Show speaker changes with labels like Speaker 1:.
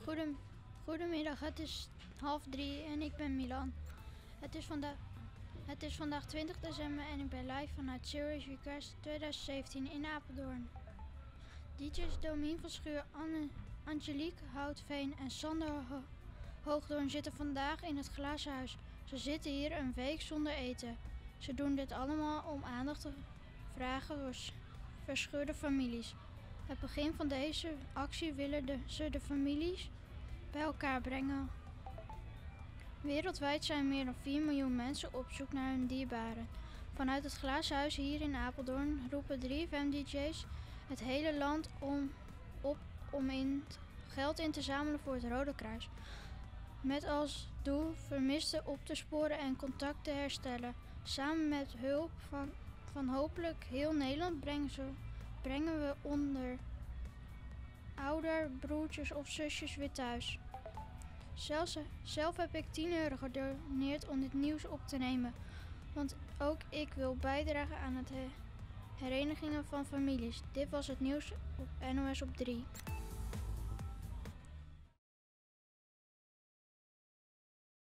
Speaker 1: Goedemiddag, het is 2:30 en ik ben Milan. Het is vandaag 20 december en ik ben live vanuit Serious Request 2017 in Apeldoorn. DJ's Domien van Schuur, Angelique Houtveen en Sander Hoogdoorn zitten vandaag in het glazen huis. Ze zitten hier een week zonder eten. Ze doen dit allemaal om aandacht te vragen voor verscheurde families. Het begin van deze actie willen ze de families bij elkaar brengen. Wereldwijd zijn meer dan 4 miljoen mensen op zoek naar hun dierbaren. Vanuit het glazen huis hier in Apeldoorn roepen 3FM-DJ's het hele land op om geld in te zamelen voor het Rode Kruis. Met als doel vermisten op te sporen en contact te herstellen. Samen met hulp van hopelijk heel Nederland brengen we onder ouder, broertjes of zusjes weer thuis. Zelf heb ik 10 euro gedoneerd om dit nieuws op te nemen. Want ook ik wil bijdragen aan het herenigen van families. Dit was het nieuws op NOS op 3.